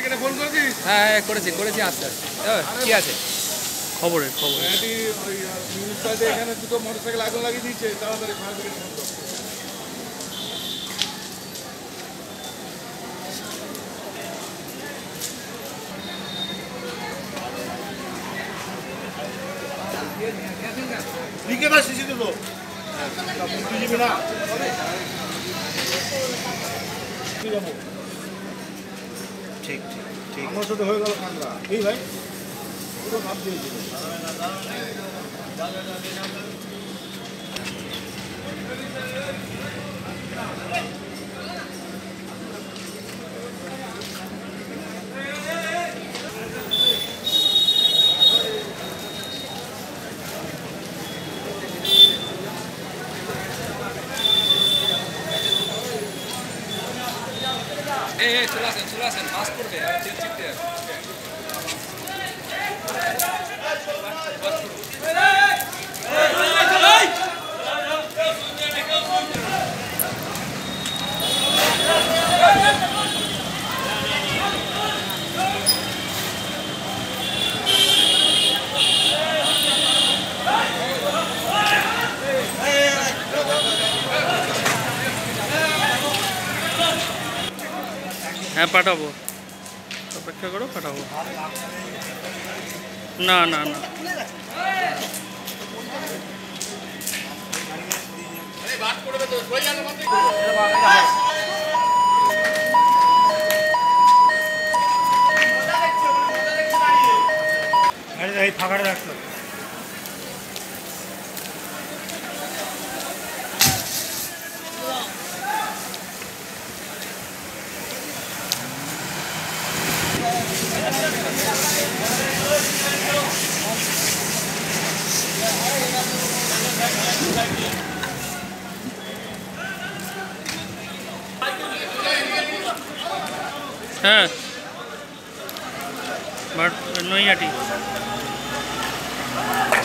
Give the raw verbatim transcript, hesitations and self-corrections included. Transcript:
Phone করেছিস? হ্যাঁ হ্যাঁ করেছি করেছি আচ্ছা কি আছে খবরে খবর এখানে দুটো মোটরসাইকেল আগুন লাগিয়ে দিয়েছে তাড়াতাড়ি ফায়ার ব্রিগেড ফোন করো। দিকে না শিশি দেবো না ঠিক ঠিক ঠিক আমার সাথে হয়ে গেল কান্দরা এই ভাই পুরো ভাব দিয়েছিল এই এই চলে আসেন চলে আসেন মাস্ক পরবে চিপ চিপতে হ্যাঁ পাঠাবো অপেক্ষা করো পাঠাবো না না না ফাঁকাটা রাখতো হ্যাঁ বাট নৈহাটি